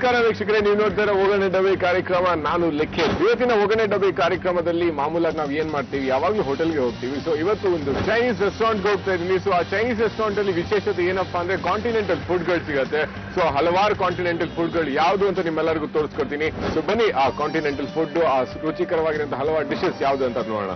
ನಮಸ್ಕಾರ ವೀಕ್ಷಕರೇ, ನೀವು ನೋಡ್ತಾ ಇರೋ ಒಗ್ಗರಣೆ ಡಬ್ಬಿ ಕಾರ್ಯಕ್ರಮ. ನಾನು ಲಿಖಿತ್. ಇವತ್ತಿನ ಒಗ್ಗರಣೆ ಡಬ್ಬಿ ಕಾರ್ಯಕ್ರಮದಲ್ಲಿ ಮಾಮೂಲಾಗಿ ನಾವು ಏನ್ ಮಾಡ್ತೀವಿ, ಯಾವಾಗಲೂ ಹೋಟೆಲ್ಗೆ ಹೋಗ್ತೀವಿ. ಸೊ ಇವತ್ತು ಒಂದು ಚೈನೀಸ್ ರೆಸ್ಟೋರೆಂಟ್ಗೆ ಹೋಗ್ತಾ ಇದ್ದೀನಿ. ಸೊ ಆ ಚೈನೀಸ್ ರೆಸ್ಟೋರೆಂಟ್ ಅಲ್ಲಿ ವಿಶೇಷತೆ ಏನಪ್ಪಾ ಅಂದ್ರೆ ಕಾಂಟಿನೆಂಟಲ್ ಫುಡ್ಗಳು ಸಿಗುತ್ತೆ. ಸೊ ಹಲವಾರು ಕಾಂಟಿನೆಂಟಲ್ ಫುಡ್ಗಳು ಯಾವುದು ಅಂತ ನಿಮ್ಮೆಲ್ಲರಿಗೂ ತೋರಿಸ್ಕೊಡ್ತೀನಿ. ಸೊ ಬನ್ನಿ ಆ ಕಾಂಟಿನೆಂಟಲ್ ಫುಡ್, ಆ ರುಚಿಕರವಾಗಿರುವಂತಹ ಹಲವಾರು ಡಿಶಸ್ ಯಾವುದು ಅಂತ ನೋಡೋಣ.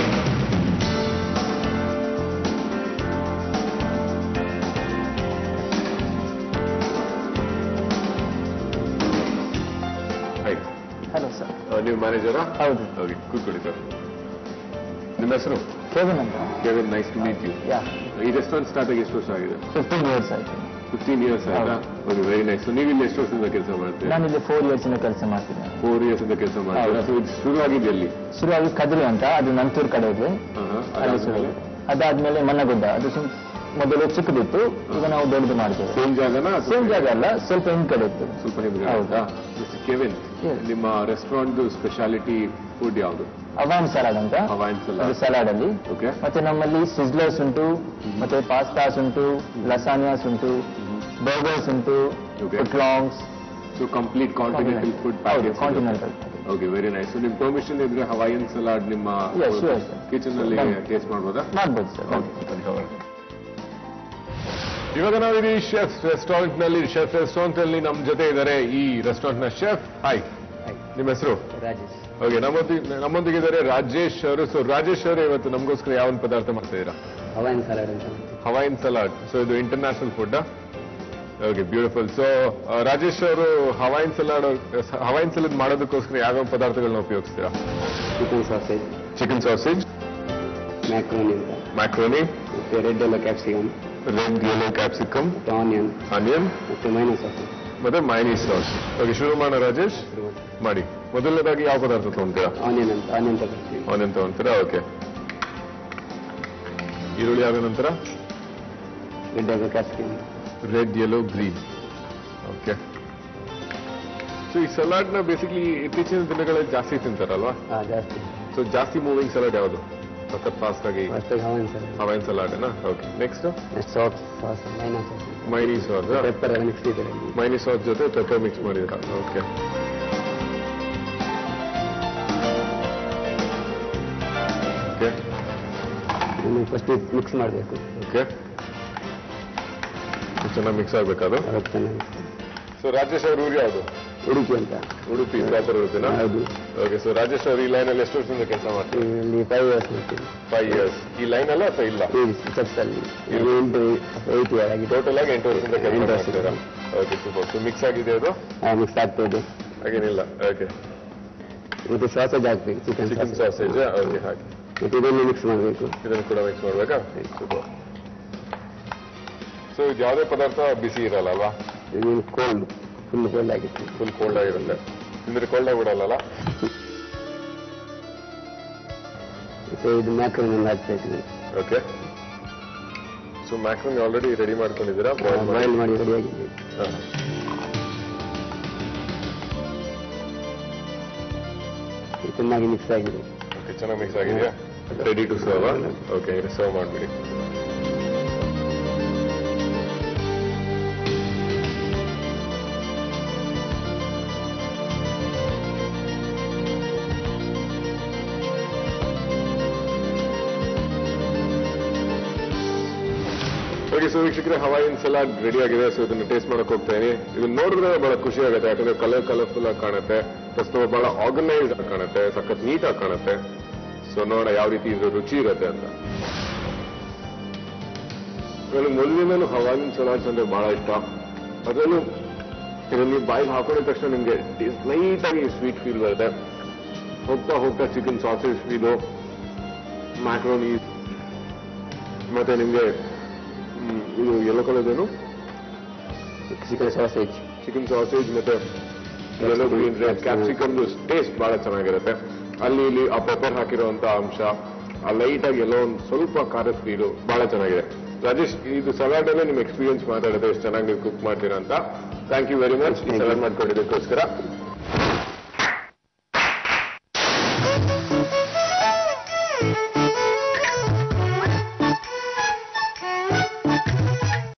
Hello sir. ನೀವು ಮ್ಯಾನೇಜರಾ? ಹೌದು. ಓಕೆ, ಕೂತ್ಕೊಳ್ಳಿ ಸರ್. ನಿಮ್ಮ ಹೆಸರು? ಕೆವಿನ್ ಅಂತ. Kevin, nice to meet you. ಈ ರೆಸ್ಟೋರೆಂಟ್ ಸ್ಟಾರ್ಟ್ ಆಗಿ ಎಷ್ಟು ವರ್ಷ ಆಗಿದೆ? 15 years ಆಯ್ತು. 15 years ಆಯ್ತಾ? Okay, very nice. ನೀವು ಇಲ್ಲಿ ಎಷ್ಟು ವರ್ಷದಿಂದ ಕೆಲಸ ಮಾಡ್ತೀರಾ? ನಾನು ಇಲ್ಲಿ 4 years ಇಂದ ಕೆಲಸ ಮಾಡ್ತೀನಿ. 4 years ಇಂದ ಕೆಲಸ ಮಾಡ್ತೀರಾ? ಸೊ ಇದು ಶುರುವಾಗಿದ್ದು ಎಲ್ಲಿ? ಶುರುವಾಗಿ ಕದ್ರಿ ಅಂತ, ಅದು ನಂತೂರ್ ಕಡೆ ಇದೆ. ಅದಾದ್ಮೇಲೆ ಮನ್ನಗುಡ್ಡ, ಅದು ಮೊದಲು ಚಿಕ್ಕದಿತ್ತು, ಈಗ ನಾವು ದೊಡ್ಡದು ಮಾಡ್ತೇವೆ. ಸೇಮ್ ಜಾಗನ? ಸೇಮ್ ಜಾಗ ಅಲ್ಲ, ಸ್ವಲ್ಪ ಹಿಂದ್ ಕಡೆ ಇತ್ತು. ಸ್ವಲ್ಪ ನಿಮ್ಗೆ ಹೌದಾ? ಕೆವಿನ್, ನಿಮ್ಮ ರೆಸ್ಟೋರೆಂಟ್ ಸ್ಪೆಷಾಲಿಟಿ ಫುಡ್ ಯಾವುದು? ಹವಾಯಿನ್ ಸಲಾಡ್ ಅಂತ. Hawaiian salad. ಸಲಾಡ್ ಅಲ್ಲಿ ಓಕೆ. ಮತ್ತೆ ನಮ್ಮಲ್ಲಿ ಸಿಜ್ಲರ್ಸ್ ಉಂಟು, ಮತ್ತೆ ಪಾಸ್ತಾಸ್ ಉಂಟು, ಲಸಾನಿಯಾಸ್ ಉಂಟು, ಬರ್ಗರ್ಸ್ ಉಂಟು, footlongs. So complete continental food package. Continental. Okay, very nice. ನಿಮ್ ಪರ್ಮಿಷನ್ ಇದ್ರೆ ಹವಾಯಿನ್ ಸಲಾಡ್ ನಿಮ್ಮ ಕಿಚನ್ ಅಲ್ಲಿ ಟೇಸ್ಟ್ ಮಾಡ್ಬೋದಾ? ಮಾಡ್ಬೋದು ಸರ್. ಇವಾಗ ನಾವಿದೀ ಶೆಫ್ ರೆಸ್ಟೋರೆಂಟ್ ನಲ್ಲಿ. ಶೆಫ್ ರೆಸ್ಟೋರೆಂಟ್ ಅಲ್ಲಿ ನಮ್ ಜೊತೆ ಇದ್ದಾರೆ ಈ ರೆಸ್ಟೋರೆಂಟ್ ನ ಶೆಫ್. ಹಾಯ್, ನಿಮ್ಮ ಹೆಸರು? ರಾಜೇಶ್. ಓಕೆ, ನಮ್ಮೊಂದಿಗೆ ಇದ್ದಾರೆ ರಾಜೇಶ್ ಅವರು. ಸೊ ರಾಜೇಶ್ ಅವರು ಇವತ್ತು ನಮಗೋಸ್ಕರ ಯಾವ ಒಂದು ಪದಾರ್ಥ ಮಾಡ್ತಾ ಇದ್ದೀರಾ? ಹವಾಯಿನ್ ಸಲಾಡ್ ಅಂತ. Hawaiian salad. ಸೊ ಇದು international food. Okay, beautiful. So Rajesh ಅವರು ಹವಾಯಿನ್ ಸಲಾಡ್ ಮಾಡೋದಕ್ಕೋಸ್ಕರ ಯಾವ್ಯಾವ ಪದಾರ್ಥಗಳನ್ನ ಉಪಯೋಗಿಸ್ತೀರಾ? Chicken sausage. Chicken sausage, macaroni, ಮತ್ತೆ ರೆಡ್ ಯೆಲ್ಲೋ ಕ್ಯಾಪ್ಸಿಕಮ್, ಆನಿಯನ್, ಮತ್ತೆ ಮೈನಸ್ ಸಾಸ್, ಮತ್ತೆ ಮೈನೀಸ್ ಸಾಸ್. ಓಕೆ, ಶುರು ಮಾಡೋಣ ರಾಜೇಶ್. ಮಾಡಿ. ಮೊದಲನೇದಾಗಿ ಯಾವ ಪದಾರ್ಥ ತಗೊಂತೀರಾ? ಆನಿಯನ್ ತಗೊಂತೀರಾ. ಓಕೆ, ಈರುಳ್ಳಿ ಆದ ನಂತರ red yellow green. Okay. So ಈ ಸಲಾಡ್ ನ ಬೇಸಿಕ್ಲಿ ಇತ್ತೀಚಿನ ದಿನಗಳಲ್ಲಿ ಜಾಸ್ತಿ ತಿಂತಾರಲ್ವಾ? ಜಾಸ್ತಿ. ಸೊ ಜಾಸ್ತಿ ಮೂವಿಂಗ್ ಸಲಾಡ್ ಯಾವುದು? ಸಖತ್ ಫಾಸ್ಟ್ ಆಗಿ Hawaiian salad. Okay, next mayonnaise sauce. Mayonnaise sauce ಜೊತೆ ಪೆಪ್ಪರ್ ಮಿಕ್ಸ್ ಮಾಡಿದ್ರ. ಓಕೆ, ಓಕೆ, ಫಸ್ಟ್ ಮಿಕ್ಸ್ ಮಾಡಬೇಕು. ಓಕೆ, ಚೆನ್ನಾಗಿ ಮಿಕ್ಸ್ ಆಗ್ಬೇಕಾದ್ರು. ಸೊ ರಾಜೇಶ್ ಅವ್ರ ಊರು ಯಾವುದು? ಉಡುಪಿ ಅಂತ. ಉಡುಪಿ ಪ್ರಾಪರ್ ಇರುತ್ತೇನಾ? ಹೌದು. ಓಕೆ. ಸೊ ರಾಜೇಶ್ ಅವರು ಈ ಲೈನ್ ಅಲ್ಲಿ ಎಷ್ಟು ವರ್ಷದಿಂದ ಕೆಲಸ ಮಾಡ್ತೀವಿ? 5 years ಮಾಡ್ತೀನಿ. 5 years. ಈ ಲೈನ್ ಅಲ್ಲ ಅಥವಾ ಇಲ್ಲ? ಟೋಟಲ್ ಆಗಿ 8 ವರ್ಷದಿಂದ ಕೆಲಸ ಮಾಡ್ತೀರಾ? Okay, super. ಸೊ ಮಿಕ್ಸ್ ಆಗಿದೆ ಅದು? ಮಿಕ್ಸ್ ಆಗ್ತದೆ, ಹಾಗೇನಿಲ್ಲ. ಓಕೆ, ಮತ್ತೆ ಸಾಸೇಜ್ ಹಾಕ್ಬೇಕು. Chicken sausage. ಓಕೆ, ಹಾಕಿ. ಮತ್ತೆ ಇದನ್ನು ಮಿಕ್ಸ್ ಮಾಡಬೇಕು. ಇದನ್ನು ಕೂಡ ಮಿಕ್ಸ್ ಮಾಡ್ಬೇಕಾ? ಸೂಪರ್. ಸೊ ಇದು ಯಾವುದೇ ಪದಾರ್ಥ ಬಿಸಿ ಇರಲ್ಲ ಅಲ್ವಾ? ಕೋಲ್ಡ್, ಫುಲ್ ಕೋಲ್ಡ್ ಆಗಿತ್ತು. ಫುಲ್ ಕೋಲ್ಡ್ ಆಗಿರುತ್ತೆ. ಅಂದ್ರೆ ಕೋಲ್ಡ್ ಆಗಿ ಬಿಡಲ್ಲ. ಇದು ಮ್ಯಾಕ್ರೋನಿ ಹಾಕ್ತಾ ಇದ್ದೀವಿ. Okay. So macaroni already ready ಮಾಡ್ಕೊಂಡಿದ್ದೀರಾ? ಬಾಯ್ಲ್ ಮಾಡಿ ರೆಡಿ ಆಗಿದೆ. ಚೆನ್ನಾಗಿ ಮಿಕ್ಸ್ ಆಗಿದೆ. ಓಕೆ, ಚೆನ್ನಾಗಿ ಮಿಕ್ಸ್ ಆಗಿದೆಯಾ? Ready to serve. Okay, serve ಮಾಡಿಬಿಡಿ. ಓಕೆ, ಸೊ ವೀಕ್ಷಕರೇ, ಹವಾಯಿನ್ ಸಲಾಡ್ ರೆಡಿ ಆಗಿದೆ. ಸೊ ಇದನ್ನು ಟೇಸ್ಟ್ ಮಾಡಕ್ ಹೋಗ್ತಾ ಇದೀನಿ. ಇದನ್ನ ನೋಡಿದ್ರೆ ಬಹಳ ಖುಷಿ ಆಗುತ್ತೆ, ಯಾಕಂದ್ರೆ ಕಲರ್ಫುಲ್ ಆಗಿ ಕಾಣುತ್ತೆ, ಪ್ಲಸ್ ಬಹಳ ಆರ್ಗನೈಸ್ಡ್ ಆಗಿ ಕಾಣುತ್ತೆ, ಸಖತ್ ನೀಟ್ ಆಗಿ ಕಾಣುತ್ತೆ. ಸೊ ನೋಡೋಣ ಯಾವ ರೀತಿ ಇದು ರುಚಿ ಇರುತ್ತೆ ಅಂತ. ನನಗೆ ಮೊದಲಿಂದಲೂ ಹವಾಯಿನ್ ಸಲಾಡ್ಸ್ ಅಂದ್ರೆ ಬಹಳ ಇಷ್ಟ. ಅದರಲ್ಲೂ ಇದನ್ನು ನೀವು ಬಾಯಿಗೆ ಹಾಕೊಂಡಿದ ತಕ್ಷಣ ನಿಮ್ಗೆ ಲೈಟ್ ಆಗಿ ಸ್ವೀಟ್ ಫೀಲ್ ಬರುತ್ತೆ. ಹೋಗ್ತಾ ಚಿಕನ್ ಸಾಸೇಜ್ ಫೀಲು, ಮ್ಯಾಕ್ರೋನಿ, ಮತ್ತೆ ನಿಮ್ಗೆ ಇದು ಎಲ್ಲೋ ಕಲರ್ದೇನು ಚಿಕನ್ ಸಾಸೇಜ್ ಮತ್ತೆ yellow green red capsicum taste ಬಹಳ ಚೆನ್ನಾಗಿರುತ್ತೆ. ಅಲ್ಲಿ ಇಲ್ಲಿ ಆ ಪೆಪ್ಪರ್ ಹಾಕಿರುವಂತ ಅಂಶ, ಆ ಲೈಟ್ ಆಗಿ ಎಲ್ಲೋ ಒಂದು ಸ್ವಲ್ಪ ಖಾರದ ಫೀಲು ಬಹಳ ಚೆನ್ನಾಗಿದೆ. ರಾಜೇಶ್, ಇದು ಸಲಾಡ್ ಅಲ್ಲೇ ನಿಮ್ ಎಕ್ಸ್ಪೀರಿಯನ್ಸ್ ಮಾತಾಡಿದ್ರೆ ಎಷ್ಟು ಚೆನ್ನಾಗಿ ನೀವು ಕುಕ್ ಮಾಡ್ತೀರಾ ಅಂತ. ಥ್ಯಾಂಕ್ ಯು ವೆರಿ ಮಚ್ ಈ ಸಲಾಡ್ ಮಾಡ್ಕೊಂಡಿದ್ದಕ್ಕೋಸ್ಕರ.